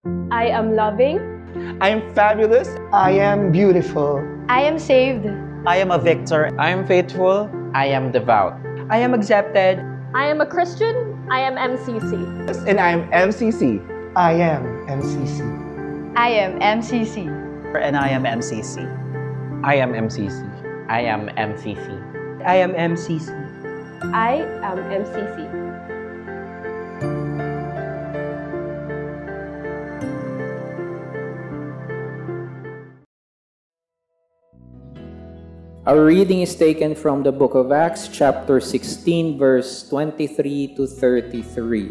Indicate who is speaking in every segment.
Speaker 1: I am loving.
Speaker 2: I am fabulous.
Speaker 3: I am beautiful.
Speaker 1: I am saved.
Speaker 4: I am a victor.
Speaker 5: I am faithful.
Speaker 6: I am devout.
Speaker 7: I am accepted.
Speaker 8: I am a Christian. I am MCC.
Speaker 2: And I am MCC.
Speaker 3: I am MCC.
Speaker 1: I am MCC.
Speaker 4: And I am MCC.
Speaker 5: I am MCC.
Speaker 6: I am MCC.
Speaker 7: I am MCC.
Speaker 1: I am MCC.
Speaker 9: Our reading is taken from the book of Acts, chapter 16, verse 23 to 33.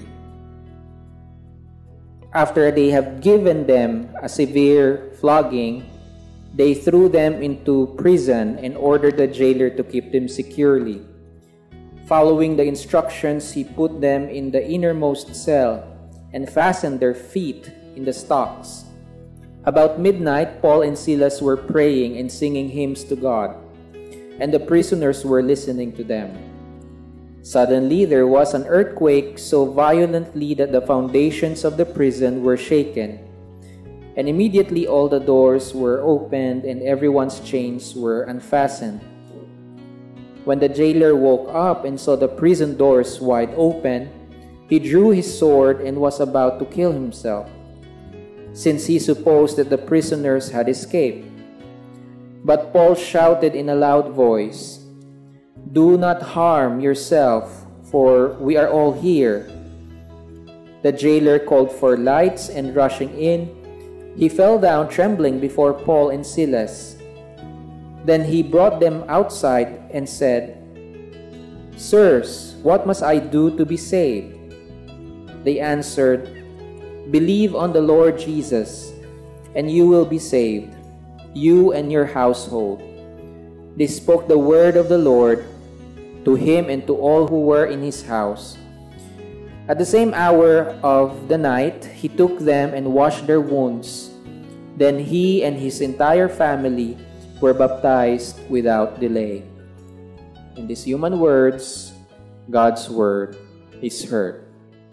Speaker 9: After they have given them a severe flogging, they threw them into prison and ordered the jailer to keep them securely. Following the instructions, he put them in the innermost cell and fastened their feet in the stocks. About midnight, Paul and Silas were praying and singing hymns to God, and the prisoners were listening to them. Suddenly, there was an earthquake so violently that the foundations of the prison were shaken. And immediately all the doors were opened and everyone's chains were unfastened. When the jailer woke up and saw the prison doors wide open, he drew his sword and was about to kill himself, since he supposed that the prisoners had escaped. But Paul shouted in a loud voice, "Do not harm yourself, for we are all here." The jailer called for lights, and rushing in, he fell down trembling before Paul and Silas. Then he brought them outside and said, "Sirs, what must I do to be saved?" They answered, "Believe on the Lord Jesus, and you will be saved, you and your household." They spoke the word of the Lord to him and to all who were in his house. At the same hour of the night, he took them and washed their wounds. Then he and his entire family were baptized without delay. In these human words, God's word is heard.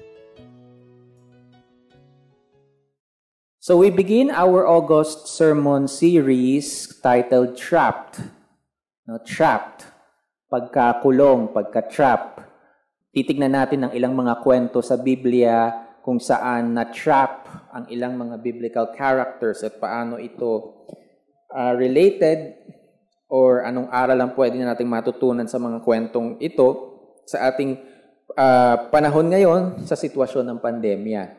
Speaker 9: So we begin our August sermon series titled Trapped. Trapped. Pagkakulong, pagka-trap. Titignan natin ang ilang mga kwento sa Biblia kung saan na-trap ang ilang mga biblical characters at paano ito related or anong aral ang pwede nating matutunan sa mga kwentong ito sa ating panahon ngayon sa sitwasyon ng pandemya.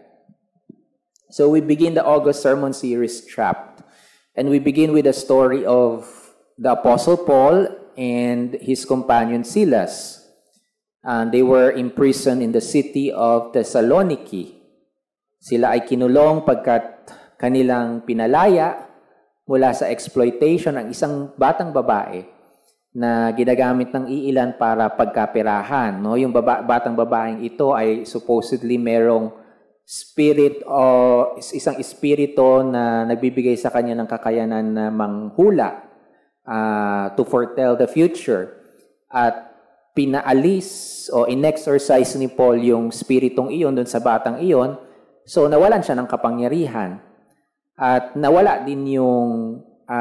Speaker 9: So we begin the August sermon series, Trapped. And we begin with the story of the Apostle Paul and his companion Silas. They were imprisoned in the city of Thessaloniki. Sila ay kinulong pagkat kanilang pinalaya mula sa exploitation ng isang batang babae na ginagamit ng iilan para pagkaperahan. No? Yung batang babaeng ito ay supposedly merong spirit o isang espiritu na nagbibigay sa kanya ng kakayanan na manghula to foretell the future. At pinaalis o in-exorcise ni Paul yung spiritong iyon dun sa batang iyon, so nawalan siya ng kapangyarihan. At nawala din yung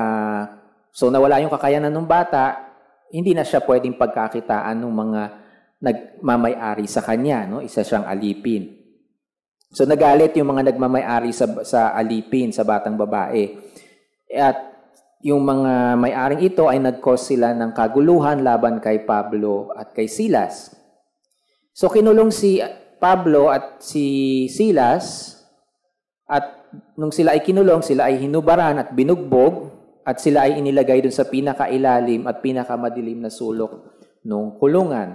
Speaker 9: nawala yung kakayanan ng bata, hindi na siya pwedeng pagkakitaan ng mga nagmamay-ari sa kanya, no? Isa siyang alipin. So nagalit yung mga nagmamay-ari sa alipin, sa batang babae. At yung mga may-aring ito ay nag-cause sila ng kaguluhan laban kay Pablo at kay Silas. So kinulong si Pablo at si Silas, at nung sila ay kinulong, sila ay hinubaran at binugbog, at sila ay inilagay dun sa pinakailalim at pinakamadilim na sulok ng kulungan.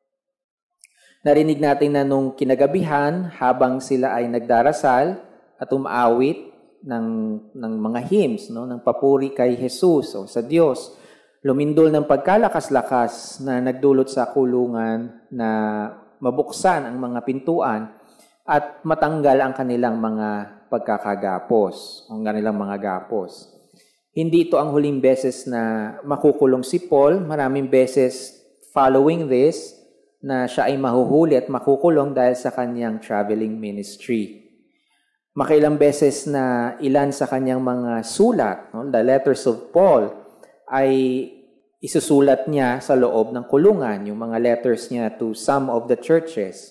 Speaker 9: Narinig natin na nung kinagabihan, habang sila ay nagdarasal at umaawit ng mga hymns, no, ng papuri kay Jesus o sa Diyos, lumindol ng pagkalakas-lakas na nagdulot sa kulungan na mabuksan ang mga pintuan at matanggal ang kanilang mga pagkakagapos, ang kanilang mga gapos. Hindi ito ang huling beses na makukulong si Paul. Maraming beses following this na siya ay mahuhuli at makukulong dahil sa kanyang traveling ministry. makailang beses na ilan sa kanyang mga sulat, no, the letters of Paul, ay isusulat niya sa loob ng kulungan, yung mga letters niya to some of the churches.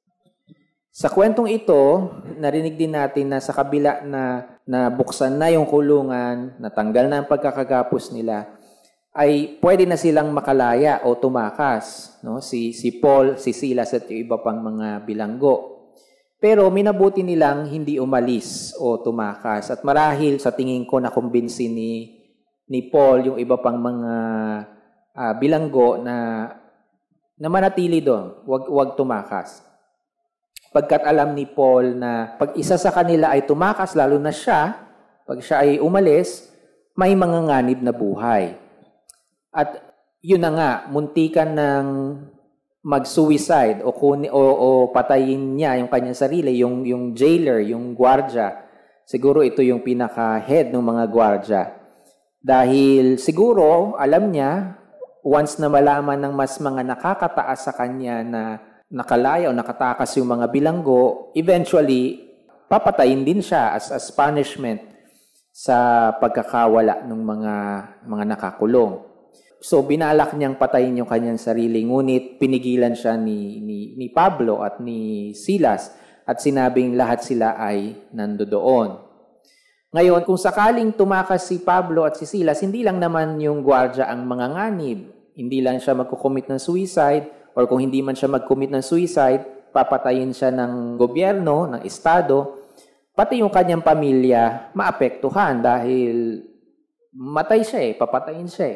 Speaker 9: Sa kwentong ito, narinig din natin na sa kabila na buksan na yung kulungan, natanggal na ang pagkakagapos nila, ay pwede na silang makalaya o tumakas. No? Si Paul, si Silas at yung iba pang mga bilanggo. Pero minabuti nilang hindi umalis o tumakas. At marahil sa tingin ko nakumbinsi ni Paul yung iba pang mga bilanggo na manatili doon, wag tumakas. Pagkat alam ni Paul na pag isa sa kanila ay tumakas, lalo na siya, pag siya ay umalis, may mga nganib na buhay. At yun na nga, muntikan ng mag-suicide o patayin niya yung kanyang sarili, yung jailer, yung gwardya. Siguro ito yung pinaka-head ng mga gwardya. Dahil siguro, alam niya, once na malaman ng mas mga nakakataas sa kanya na nakalaya o nakatakas yung mga bilanggo, eventually, papatayin din siya as punishment sa pagkakawala ng mga nakakulong. So, binalak niyang patayin yung kanyang sarili, ngunit pinigilan siya ni Pablo at ni Silas at sinabing lahat sila ay nandoon. Ngayon, kung sakaling tumakas si Pablo at si Silas, hindi lang naman yung gwardya ang mga nganib. Hindi lang siya magkukommit ng suicide, or kung hindi man siya mag-commit ng suicide, papatayin siya ng gobyerno, ng estado, pati yung kanyang pamilya maapektuhan dahil matay siya papatayin siya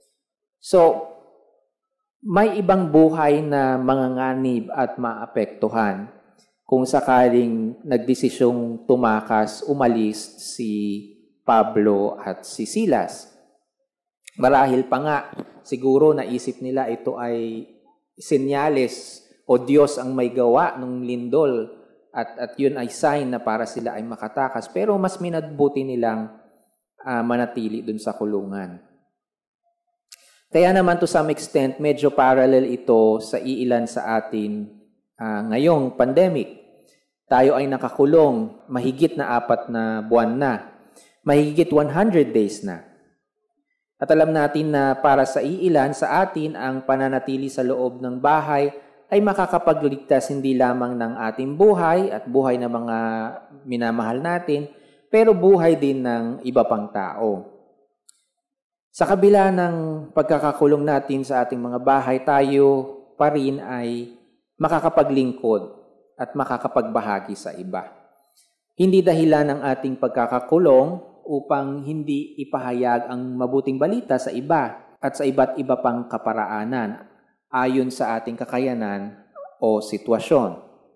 Speaker 9: So, may ibang buhay na manganganib at maapektuhan kung sakaling nagdesisyong tumakas, umalis si Pablo at si Silas. Marahil pa nga, siguro naisip nila ito ay senyales o Diyos ang may gawa ng lindol at yun ay sign na para sila ay makatakas. Pero mas minadbuti nilang manatili dun sa kulungan. Kaya naman to some extent, medyo parallel ito sa iilan sa atin ngayong pandemic. Tayo ay nakakulong mahigit na 4 na buwan na. Mahigit 100 days na. At alam natin na para sa iilan sa atin, ang pananatili sa loob ng bahay ay makakapagligtas hindi lamang ng ating buhay at buhay ng mga minamahal natin, pero buhay din ng iba pang tao. Sa kabila ng pagkakakulong natin sa ating mga bahay, tayo pa rin ay makakapaglingkod at makakapagbahagi sa iba. Hindi dahilan ng ating pagkakakulong upang hindi ipahayag ang mabuting balita sa iba at sa iba't iba pang kaparaanan ayon sa ating kakayanan o sitwasyon.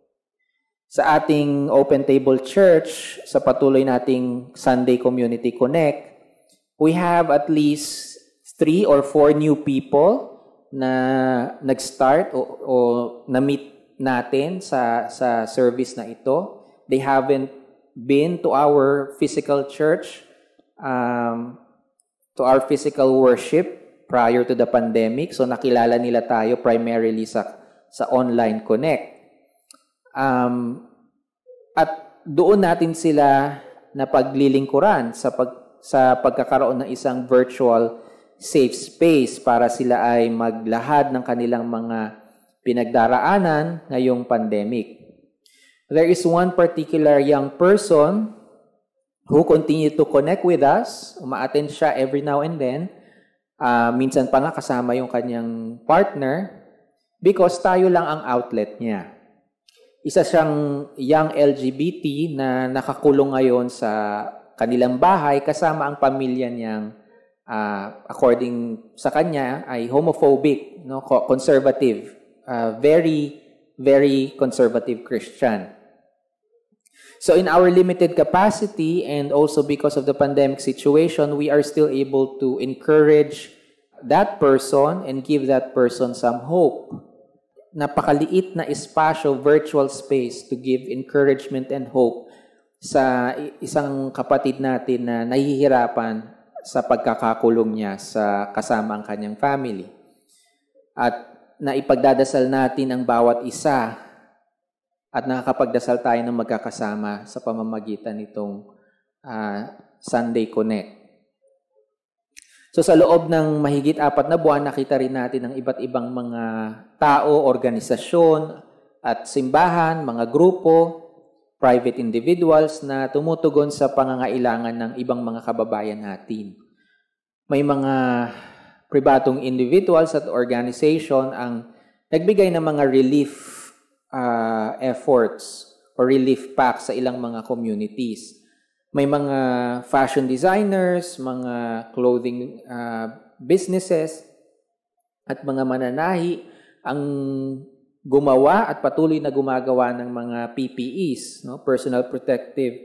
Speaker 9: Sa ating Open Table Church, sa patuloy nating Sunday Community Connect, we have at least 3 or 4 new people na nag-start o na-meet natin sa service na ito. They haven't been to our physical church, to our physical worship prior to the pandemic. So nakilala nila tayo primarily sa online connect. At doon natin sila na paglilingkuran sa pagkakaroon ng isang virtual safe space para sila ay maglahad ng kanilang mga pinagdaraanan ngayong pandemic. There is one particular young person who continued to connect with us. Uma-attend siya every now and then. Minsan pa nga kasama yung kanyang partner because tayo lang ang outlet niya. Isa siyang young LGBT na nakakulong ngayon sa kanilang bahay kasama ang pamilya niyang according sa kanya ay homophobic, no, conservative, very very conservative Christian. So in our limited capacity and also because of the pandemic situation, we are still able to encourage that person and give that person some hope. Napakaliit na espasyo, virtual space to give encouragement and hope sa isang kapatid natin na nahihirapan sa pagkakakulong niya sa kasama ang kanyang family. At naipagdadasal natin ang bawat isa at nakakapagdasal tayo ng magkakasama sa pamamagitan nitong Sunday Connect. So sa loob ng mahigit 4 na buwan, nakita rin natin ang iba't ibang mga tao, organisasyon at simbahan, mga grupo, private individuals na tumutugon sa pangangailangan ng ibang mga kababayan natin. May mga pribadong individuals at organization ang nagbigay ng mga relief efforts or relief packs sa ilang mga communities. May mga fashion designers, mga clothing businesses, at mga mananahi ang gumawa at patuloy na gumagawa ng mga PPEs, personal protective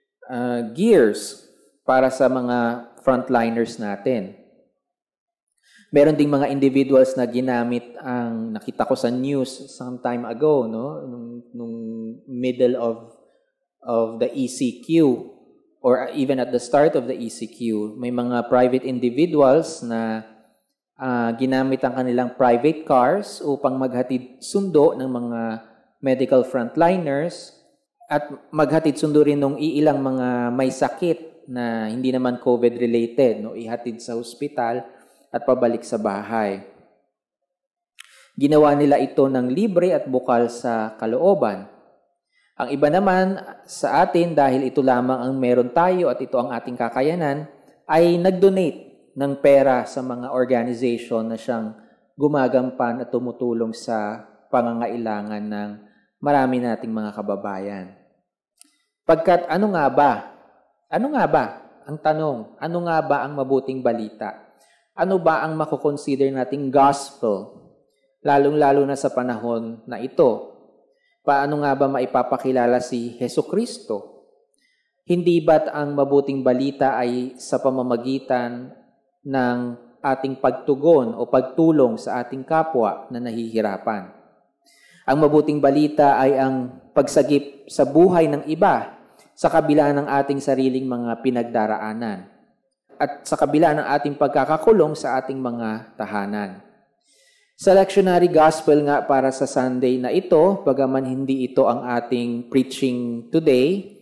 Speaker 9: gears para sa mga frontliners natin. Meron ding mga individuals na ginamit ang nakita ko sa news some time ago, nung middle of the ECQ. Or even at the start of the ECQ, may mga private individuals na ginamit ang kanilang private cars upang maghatid sundo ng mga medical frontliners at maghatid sundo rin ng iilang mga may sakit na hindi naman COVID-related, ihatid sa ospital at pabalik sa bahay. Ginawa nila ito ng libre at bukal sa kalooban. Ang iba naman sa atin, dahil ito lamang ang meron tayo at ito ang ating kakayanan, ay nag-donate ng pera sa mga organization na siyang gumagampan at tumutulong sa pangangailangan ng marami nating mga kababayan. Pagkat ano nga ba? Ano nga ba? Ang tanong, ano nga ba ang mabuting balita? Ano ba ang makukonsider nating gospel? Lalong-lalo na sa panahon na ito. Paano nga ba maipapakilala si Hesukristo? Hindi ba't ang mabuting balita ay sa pamamagitan ng ating pagtugon o pagtulong sa ating kapwa na nahihirapan? Ang mabuting balita ay ang pagsagip sa buhay ng iba sa kabila ng ating sariling mga pinagdaraanan at sa kabila ng ating pagkakakulong sa ating mga tahanan. Sa lectionary gospel nga para sa Sunday na ito, bagaman hindi ito ang ating preaching today,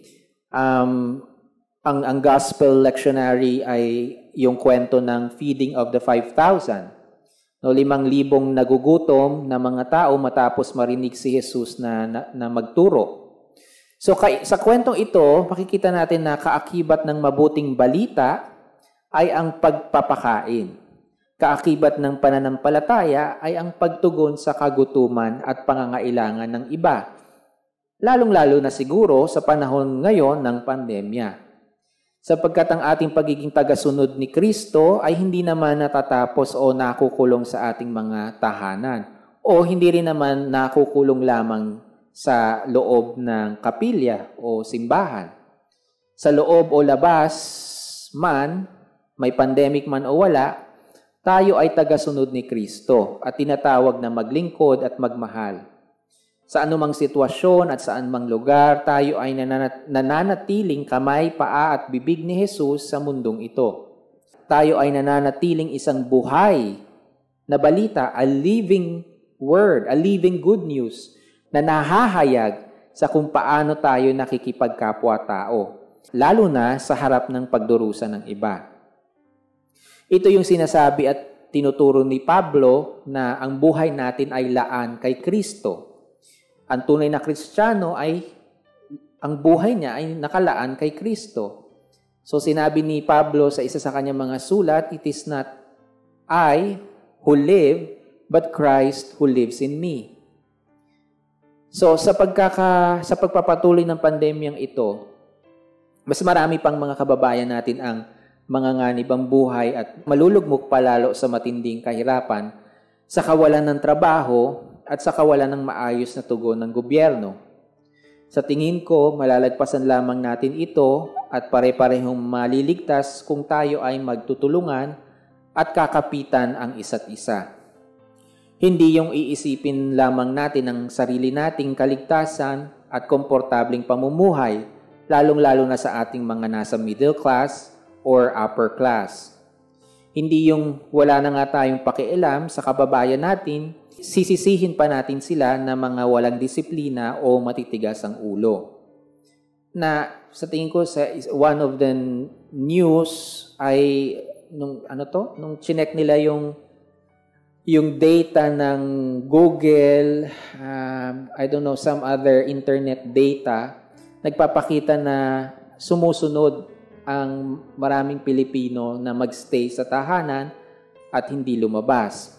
Speaker 9: ang gospel lectionary ay yung kwento ng feeding of the 5,000. 5,000 nagugutom na mga tao matapos marinig si Jesus na magturo. So sa kwentong ito, makikita natin na kaakibat ng mabuting balita ay ang pagpapakain. Kaakibat ng pananampalataya ay ang pagtugon sa kagutuman at pangangailangan ng iba, lalong-lalo na siguro sa panahon ngayon ng pandemya. Sapagkat ang ating pagiging tagasunod ni Kristo ay hindi naman natatapos o nakukulong sa ating mga tahanan o hindi rin naman nakukulong lamang sa loob ng kapilya o simbahan. Sa loob o labas man, may pandemic man o wala, tayo ay tagasunod ni Kristo at tinatawag na maglingkod at magmahal. Sa anumang sitwasyon at saan mang lugar, tayo ay nananatiling kamay, paa at bibig ni Jesus sa mundong ito. Tayo ay nananatiling isang buhay na balita, a living word, a living good news na nahahayag sa kung paano tayo nakikipagkapwa-tao, lalo na sa harap ng pagdurusa ng iba. Ito yung sinasabi at tinuturo ni Pablo na ang buhay natin ay laan kay Kristo. Ang tunay na Kristiyano ay, ang buhay niya ay nakalaan kay Kristo. So sinabi ni Pablo sa isa sa kanyang mga sulat, it is not I who live, but Christ who lives in me. So sa pagpapatuloy ng pandemyang ito, mas marami pang mga kababayan natin ang manganganib ang buhay at malulugmok palalo sa matinding kahirapan sa kawalan ng trabaho at sa kawalan ng maayos na tugon ng gobyerno. Sa tingin ko, malalagpasan lamang natin ito at pare-parehong maliligtas kung tayo ay magtutulungan at kakapitan ang isa't isa. Hindi yung iisipin lamang natin ang sarili nating kaligtasan at komportabling pamumuhay, lalong-lalo na sa ating mga nasa middle class or upper class. Hindi yung wala na nga tayong pakialam sa kababayan natin, sisisihin pa natin sila na mga walang disiplina o matitigas ang ulo. Na sa tingin ko sa one of the news ay nung chinek nila yung data ng Google, I don't know, some other internet data, nagpapakita na sumusunod ang maraming Pilipino na magstay sa tahanan at hindi lumabas.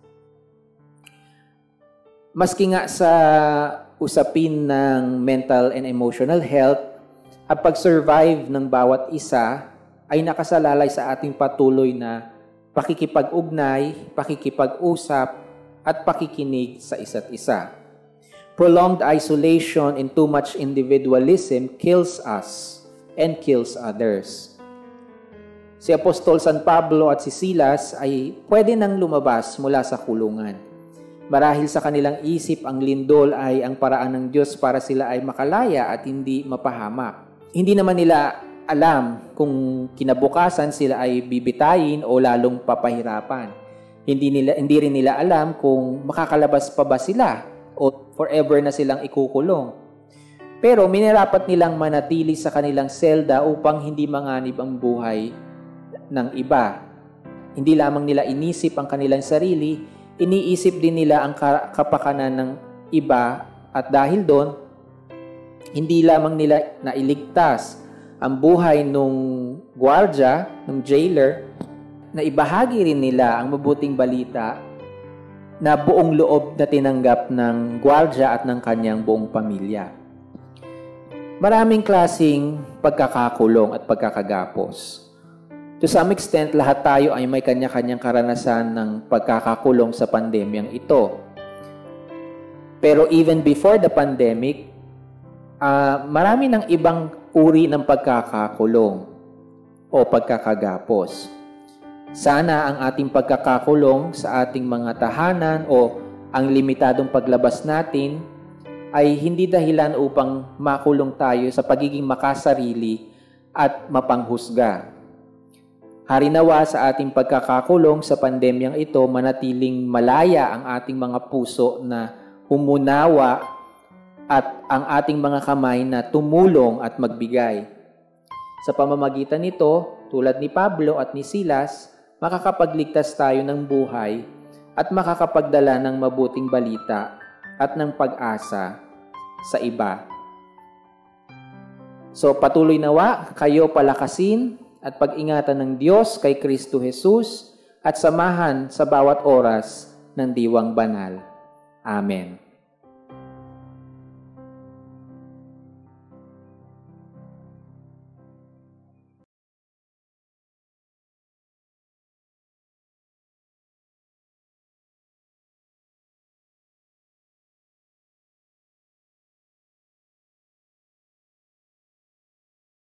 Speaker 9: Maski nga sa usapin ng mental and emotional health, ang pag-survive ng bawat isa ay nakasalalay sa ating patuloy na pakikipag-ugnay, pakikipag-usap, at pakikinig sa isa't isa. Prolonged isolation and too much individualism kills us and kills others. Si Apostol San Pablo at si Silas ay pwede nang lumabas mula sa kulungan. Marahil sa kanilang isip, ang lindol ay ang paraan ng Diyos para sila ay makalaya at hindi mapahamak. Hindi naman nila alam kung kinabukasan sila ay bibitayin o lalong papahirapan. Hindi rin nila alam kung makakalabas pa ba sila o forever na silang ikukulong. Pero minarapat nilang manatili sa kanilang selda upang hindi manganib ang buhay ng iba. Hindi lamang nila inisip ang kanilang sarili, iniisip din nila ang kapakanan ng iba at dahil doon, hindi lamang nila nailigtas ang buhay nung gwardya, nung jailer, na ibahagi rin nila ang mabuting balita na buong loob na tinanggap ng gwardya at ng kanyang buong pamilya. Maraming klasing pagkakakulong at pagkakagapos. To some extent, lahat tayo ay may kanya-kanyang karanasan ng pagkakakulong sa pandemyang ito. Pero even before the pandemic, marami ng ibang uri ng pagkakakulong o pagkakagapos. Sana ang ating pagkakakulong sa ating mga tahanan o ang limitadong paglabas natin ay hindi dahilan upang makulong tayo sa pagiging makasarili at mapanghusga. Harinawa sa ating pagkakakulong sa pandemyang ito, manatiling malaya ang ating mga puso na umunawa at ang ating mga kamay na tumulong at magbigay. Sa pamamagitan nito, tulad ni Pablo at ni Silas, makakapagligtas tayo ng buhay at makakapagdala ng mabuting balita at ng pag-asa sa iba. So patuloy nawa kayo palakasin at pag-ingatan ng Diyos kay Kristo Jesus at samahan sa bawat oras ng diwang banal. Amen.